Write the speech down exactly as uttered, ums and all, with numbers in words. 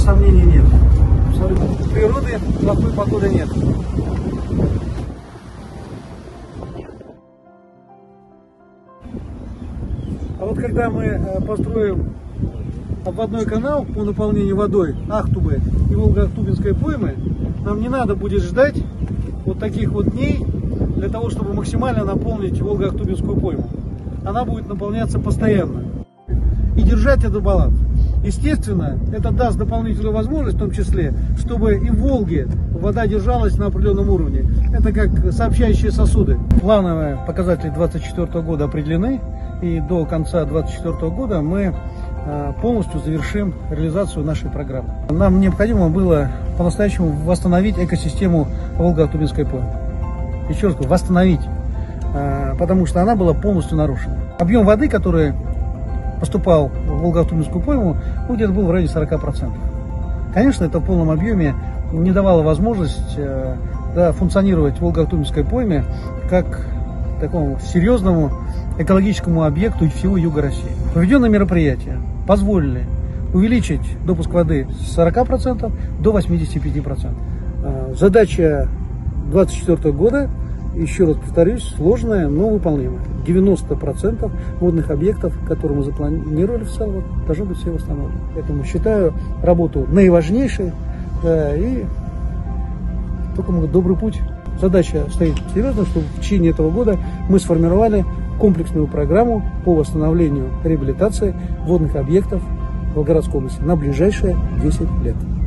сомнений нет. Абсолютно. Природы плохой погоды нет. А вот когда мы построим обводной канал по наполнению водой Ахтубы и Волго-Ахтубинской поймы, нам не надо будет ждать вот таких вот дней для того, чтобы максимально наполнить Волго-Ахтубинскую пойму. Она будет наполняться постоянно. И держать этот баланс. Естественно, это даст дополнительную возможность, в том числе, чтобы и в Волге вода держалась на определенном уровне. Это как сообщающие сосуды. Плановые показатели две тысячи двадцать четвёртого года определены, и до конца две тысячи двадцать четвёртого года мы полностью завершим реализацию нашей программы. Нам необходимо было по-настоящему восстановить экосистему Волго-Ахтубинской поймы. Еще раз говорю, восстановить, потому что она была полностью нарушена. Объем воды, который поступал в Волго-Ахтубинскую пойму, ну, где-то был в районе сорока процентов. Конечно, это в полном объеме не давало возможность да, функционировать Волго-Ахтубинской пойме как такому серьезному экологическому объекту всего юга России. Проведенные мероприятия позволили увеличить допуск воды с сорока процентов до восьмидесяти пяти процентов. Задача две тысячи двадцать четвёртого года, еще раз повторюсь, сложная, но выполнимая. девяносто процентов водных объектов, которые мы запланировали в целом, должны быть все восстановлены. Поэтому считаю работу наиважнейшей, да, и только могу добрый путь. Задача стоит серьезно, чтобы в течение этого года мы сформировали комплексную программу по восстановлению реабилитации водных объектов в Волгоградской области на ближайшие десять лет.